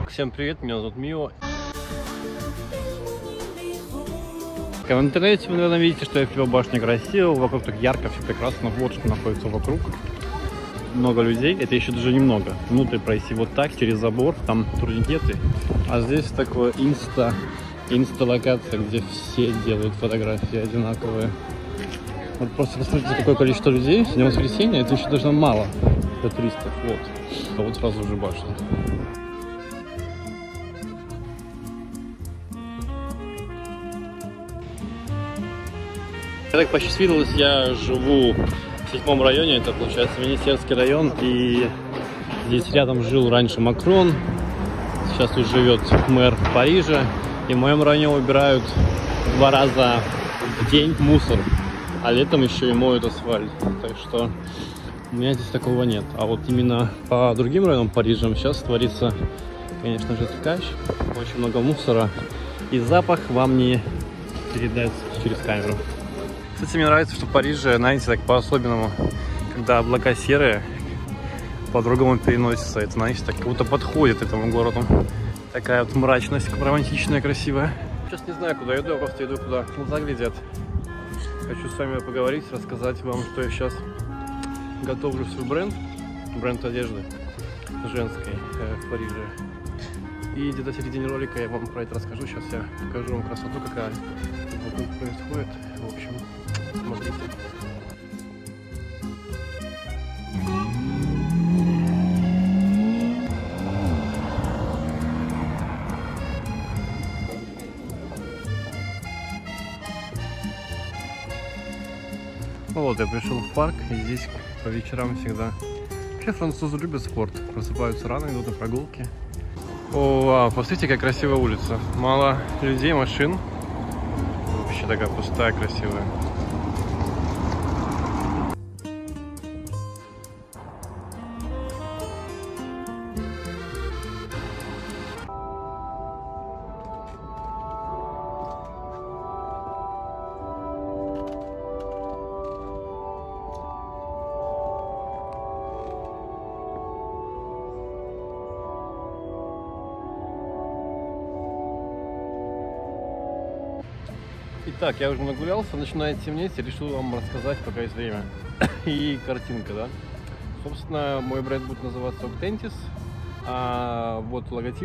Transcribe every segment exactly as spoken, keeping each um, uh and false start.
Итак, всем привет, меня зовут Мио. В интернете вы, наверное, видите, что Эйфелева башня красива, вокруг так ярко, все прекрасно. Вот что находится вокруг. Много людей, это еще даже немного. Внутрь пройти вот так, через забор, там турникеты. А здесь такое инста, инста-локация, где все делают фотографии одинаковые. Вот просто посмотрите, какое количество людей. Сегодня воскресенье, это еще даже мало для туристов. Вот. А вот сразу уже башня. Как посчастливилось, я живу в седьмом районе, это получается Министерский район, и здесь рядом жил раньше Макрон, сейчас тут живет мэр Парижа, и в моем районе убирают два раза в день мусор, а летом еще и моют асфальт, так что у меня здесь такого нет. А вот именно по другим районам Парижа сейчас творится, конечно же, ткач, очень много мусора, и запах вам не передать через камеру. Кстати, мне нравится, что в Париже, знаете, так по-особенному, когда облака серые, по-другому переносятся. Это, знаете, так как будто подходит этому городу. Такая вот мрачность романтичная, красивая. Сейчас не знаю, куда иду, я просто иду, куда глаза глядят. Хочу с вами поговорить, рассказать вам, что я сейчас готовлю свой бренд, бренд одежды женской э, в Париже. И где-то в середине ролика я вам про это расскажу. Сейчас я покажу вам красоту, какая вокруг происходит. В общем, смотрите. Вот, я пришел в парк, и здесь по вечерам всегда... Вообще французы любят спорт, просыпаются рано, идут на прогулки. О, вау, посмотрите, какая красивая улица. Мало людей, машин. Вообще такая пустая, красивая. Итак, я уже нагулялся, начинает темнеть, и решил вам рассказать, пока есть время. И картинка, да. Собственно, мой бренд будет называться Octentis. А вот логотип.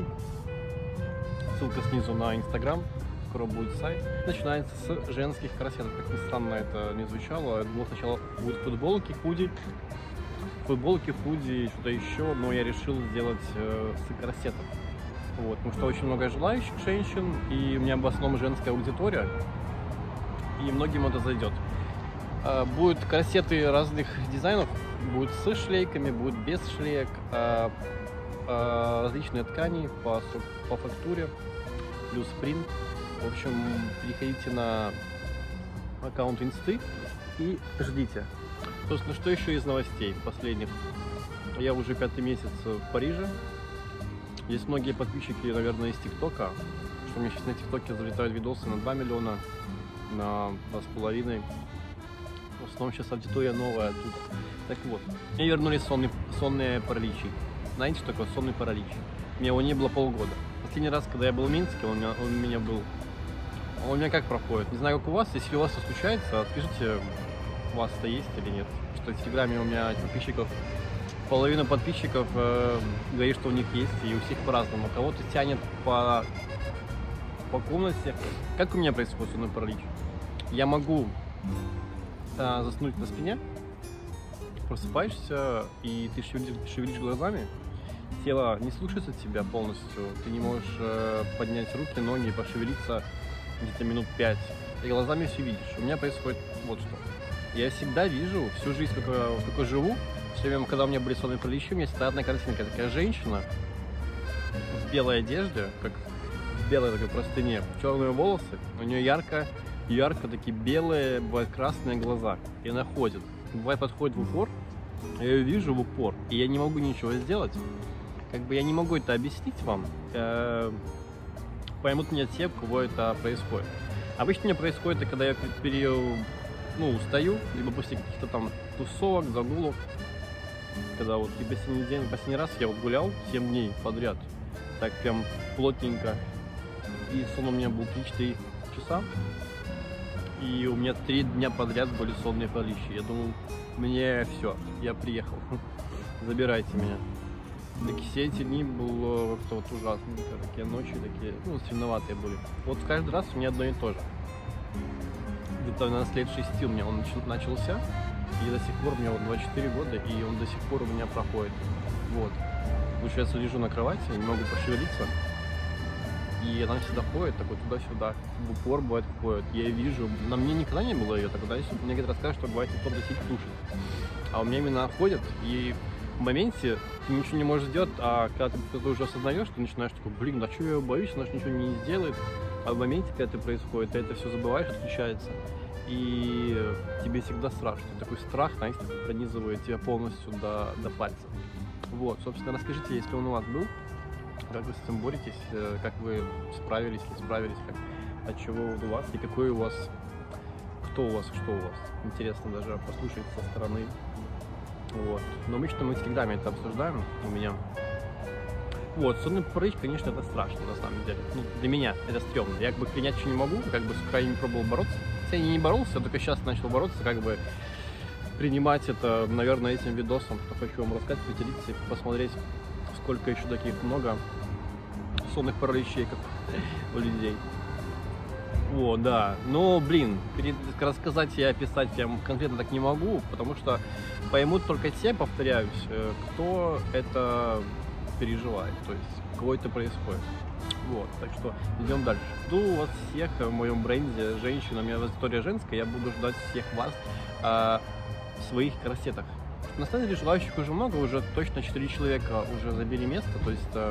Ссылка снизу на Инстаграм. Скоро будет сайт. Начинается с женских корсетов. Как ни странно это не звучало. Я думал, сначала будут футболки, худи. Футболки, худи, что-то еще. Но я решил сделать э, с корсетов. Вот, потому что очень много желающих женщин. И у меня в основном женская аудитория. И многим это зайдет. Будут корсеты разных дизайнов, будут с шлейками, будут без шлеек, различные ткани по, по фактуре, плюс принт. В общем, переходите на аккаунт инсты и ждите. Собственно, что еще из новостей последних? Я уже пятый месяц в Париже. Есть многие подписчики, наверное, из ТикТока, что у меня сейчас на ТикТоке залетают видосы на два миллиона. На два с половиной. В основном сейчас аудитория новая тут. Так вот, мне вернулись сонные, сонные параличи. Знаете, что такое сонный паралич? У меня его не было полгода. Последний раз, когда я был в Минске, он у меня, он у меня был. Он у меня как проходит? Не знаю, как у вас. Если у вас это случается, отпишите, у вас это есть или нет. Что в Телеграме у меня подписчиков, половина подписчиков э, говорит, что у них есть, и у всех по-разному. Кого-то тянет по, по комнате. Как у меня происходит сонный паралич? Я могу а, заснуть на спине, просыпаешься, и ты шевелишь, шевелишь глазами, тело не слушается тебя полностью, ты не можешь э, поднять руки, ноги, пошевелиться где-то минут пять, и глазами все видишь. У меня происходит вот что. Я всегда вижу, всю жизнь, сколько, сколько живу, все время, когда у меня были сонные параличи, у меня всегда одна картинка, такая женщина в белой одежде, как в белой такой простыне, черные волосы, у нее ярко ярко такие белые, бывают красные глаза. И она ходит. Бывает, подходит в упор, я ее вижу в упор, и я не могу ничего сделать. Как бы я не могу это объяснить вам. Поймут меня те, у кого это происходит. Обычно у меня происходит, это когда я пере... ну, устаю, либо после каких-то там тусовок, загулов. Когда вот и последний день, последний раз я вот гулял семь дней подряд. так прям плотненько. И сон у меня был три-четыре часа. И у меня три дня подряд были сонные параличи. Я думал, мне все, я приехал. Забирайте меня. Такие все эти дни было как-то вот ужасненько. Такие ночи, такие, ну, сильноватые были. Вот каждый раз у меня одно и то же. Где-то на лет шести у меня он начался. И до сих пор, у меня вот двадцать четыре года, и он до сих пор у меня проходит. Вот. Получается, лежу на кровати, не могу пошевелиться. И она всегда ходит, такой туда-сюда, в упор бывает ходит. Я вижу, на мне никогда не было ее, тогда мне говорят, рассказывают, что бывает кто-то сидит душит. А у меня именно ходит, и в моменте ты ничего не можешь сделать, а когда ты, ты уже осознаешь, ты начинаешь такой, блин, да что я ее боюсь, она же ничего не сделает. А в моменте, когда это происходит, ты это все забываешь, отключается. И тебе всегда страшно. Такой страх, знаете, пронизывает тебя полностью до, до пальцев. Вот, собственно, расскажите, если он у вас был, как вы с этим боретесь, как вы справились, не справились, как, от чего у вас и какой у вас, кто у вас, что у вас. Интересно даже послушать со стороны. Вот. Но мы что-то мы в Телеграме это обсуждаем у меня. Вот, сонный паралич, конечно, это страшно на самом деле. Ну, для меня это стрёмно. Я как бы принять что не могу, как бы с крайне не пробовал бороться. Хотя я не боролся, я только сейчас начал бороться, как бы принимать это, наверное, этим видосом, что хочу вам рассказать, поделиться и посмотреть, сколько еще таких много сонных параличей, как у людей. О, да. Но, блин, перед, рассказать и описать я конкретно так не могу, потому что поймут только те, повторяюсь, кто это переживает, то есть у кого это происходит. Вот, так что идем дальше. Жду вас всех в моем бренде женщин, у меня аудитория женская, я буду ждать всех вас а, в своих корсетах. На самом деле желающих уже много, уже точно четыре человека уже забили место, то есть а,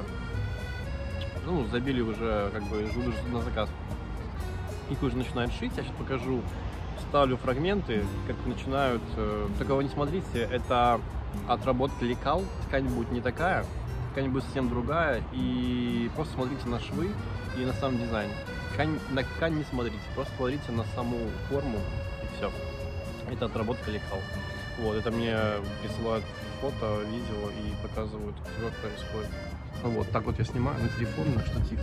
ну, забили уже, как бы, ждут на заказ. Их уже начинают шить, я сейчас покажу, ставлю фрагменты, как начинают, э, такого не смотрите, это отработка лекал, ткань будет не такая, ткань будет совсем другая, и просто смотрите на швы и на сам дизайн. Ткань, на ткань не смотрите, просто смотрите на саму форму и все. Это отработка лекал. Вот, это мне присылают фото, видео и показывают, что происходит. Вот, так вот я снимаю на телефон, на штатив.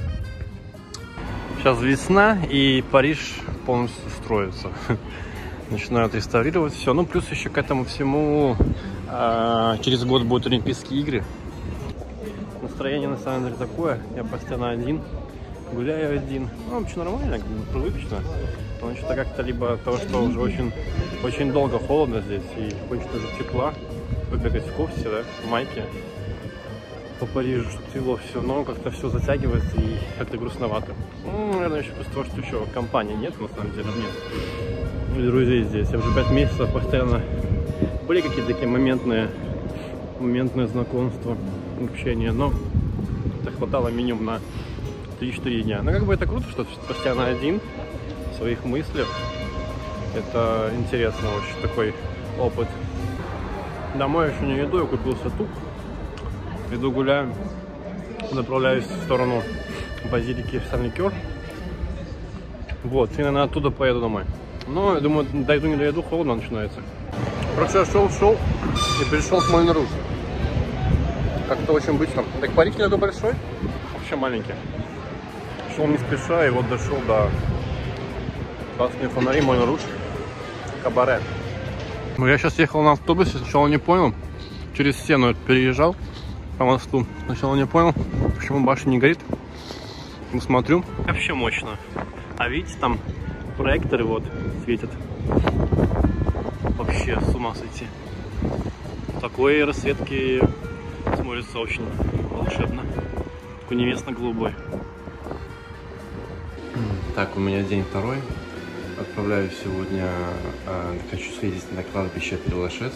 Сейчас весна, и Париж полностью строится. Начинают реставрировать все. Ну, плюс еще к этому всему э, через год будут Олимпийские игры. Настроение на самом деле такое. Я постоянно один, гуляю один. Ну, вообще нормально, привычно. Потому что как-то либо от того, что уже очень, очень долго холодно здесь, и хочется уже тепла, побегать в кофте, да, в майке. По Парижу, что тепло все, но как-то все затягивается и как-то грустновато. Ну, наверное, еще просто то, что еще компании нет, на самом деле, нет. Друзей здесь. Я уже пять месяцев постоянно были какие-то такие моментные, моментные знакомства, общения, но это хватало минимум на три-четыре дня. Но как бы это круто, что ты постоянно один в своих мыслях. Это интересно очень, такой опыт. Домой еще не иду, я купился тук. Иду гуляю, направляюсь в сторону базилики Сен-Ликер. Вот, и, наверное, оттуда поеду домой. Но, я думаю, дойду, не доеду, холодно начинается. Короче, я шел, шел и пришел к Мольн-Руж. Как-то очень быстро. Так Париж не такой большой, вообще маленький. Шел не спеша, и вот дошел до красные фонари Мольн-Руж, кабаре. Ну, я сейчас ехал на автобусе, сначала не понял, через стену переезжал по мосту. Сначала не понял, почему башня не горит. Ну, смотрю, вообще мощно. А видите, там проекторы вот светят. Вообще с ума сойти. Такой расцветки смотрится очень волшебно. Такой небесно-голубой. Так, у меня день второй. Отправляюсь сегодня, э, хочу съездить на кладбище Пère-Лашез.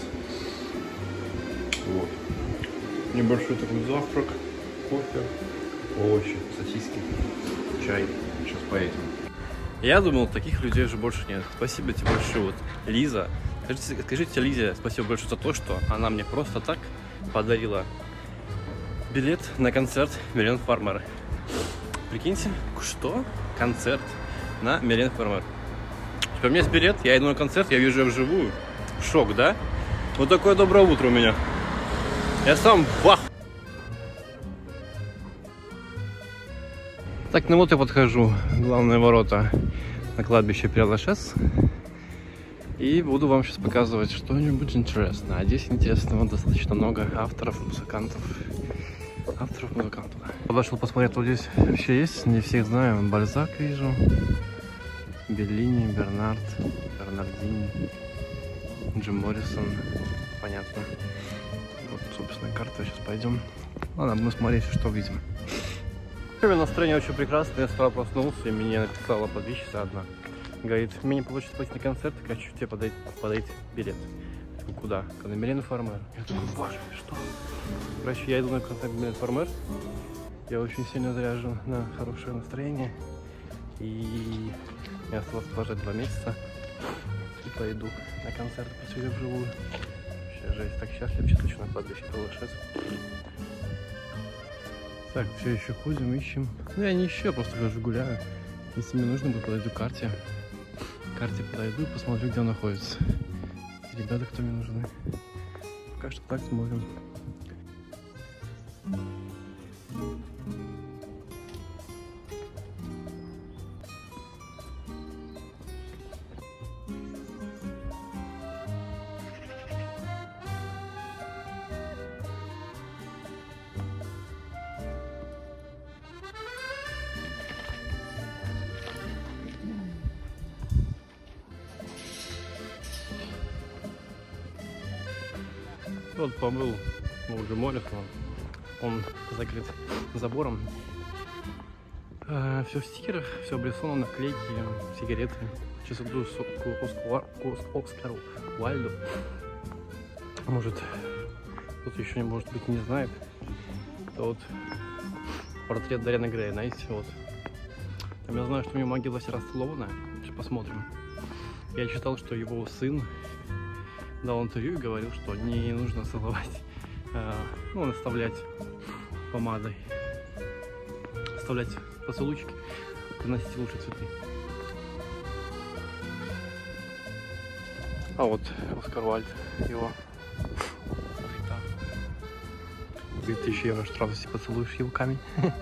Вот. Небольшой такой завтрак, кофе, овощи, сосиски, чай. Сейчас поедем. Я думал, таких людей уже больше нет. Спасибо тебе большое. Вот Лиза. Скажите, скажите Лизе спасибо большое за то, что она мне просто так подарила билет на концерт Милен Фармер. Прикиньте, что? Концерт на Милен Фармер. Теперь у меня есть билет, я иду на концерт, я вижу ее вживую. Шок, да? Вот такое доброе утро у меня. Я сам бах. Так, ну вот я подхожу в главные ворота на кладбище Пер-Лашез. И буду вам сейчас показывать что-нибудь интересное. А здесь интересного достаточно много авторов, музыкантов. Авторов, музыкантов. Подошел посмотреть, что здесь вообще есть. Не всех знаю. Бальзак вижу. Беллини, Бернард, Бернардини, Джим Моррисон. Понятно. Вот, собственно, карта. Сейчас пойдем. Ладно, будем смотреть, что видим. Настроение очень прекрасное. Я справа проснулся, и мне написала подписчица одна. Говорит, мне не получится пойти на концерт, хочу тебе подать, подать билет. Куда? На Милен Фармер. Я такой, боже, что? Короче, я иду на концерт Милен Фармер. Я очень сильно заряжен на хорошее настроение. И мне осталось положить два месяца. И пойду на концерт, посмотрю вживую. Вообще жесть, так счастлив, сейчас хочу на кладбище Пер-Лашез. Так, все еще ходим, ищем. Ну, я не ищу, я просто хожу, гуляю. Если мне нужно, будет подойду к карте. К карте подойду и посмотрю, где он находится. И ребята, кто мне нужны. Пока что так смотрим. Вот побыл уже Моррисон, он закрыт забором. Э, все в стикерах, все обрисовано, наклейки, сигареты. Сейчас иду к Оскару Уайльду. Может, кто-то еще, может быть, не знает. Это вот портрет Дориана Грея, знаете, вот. Там я знаю, что у него могила вся расцелованная. Сейчас посмотрим. Я читал, что его сын дал интервью и говорил, что не нужно целовать, э, ну, наставлять помадой, оставлять поцелуйчики, приносить лучше цветы. А вот Оскар Уайльд, его жита. две тысячи евро штраф, если поцелуешь его камень.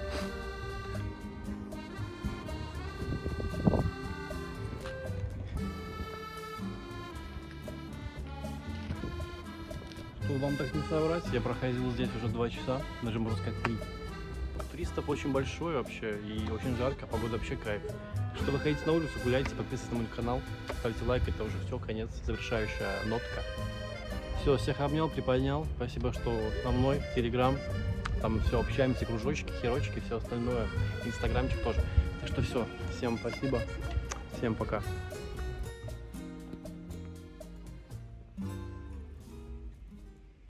Вам так не соврать, я проходил здесь уже два часа, даже можно сказать три. Туристов очень большой вообще и очень жарко, погода вообще кайф. Что вы ходите на улицу, гуляйте, подписывайтесь на мой канал, ставьте лайк, это уже все, конец, завершающая нотка. Все, всех обнял, приподнял, спасибо, что со мной, Телеграм, там все, общаемся, кружочки, херочки, все остальное, инстаграмчик тоже. Так что все, всем спасибо, всем пока.